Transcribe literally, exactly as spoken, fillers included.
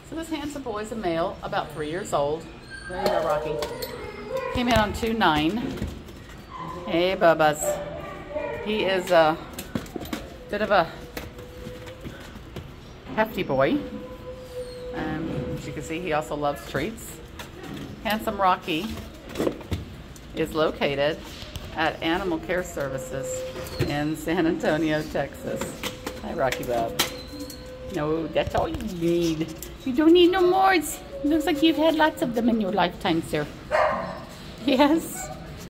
So this handsome boy is a male, about three years old. There you go, Rocky. Came in on two nine. Hey, Bubba's. He is a bit of a hefty boy. Um, as you can see, he also loves treats. Handsome Rocky is located at Animal Care Services in San Antonio, Texas. Hi, Rocky Bub. No, that's all you need. You don't need no more. It looks like you've had lots of them in your lifetime, sir. Yes.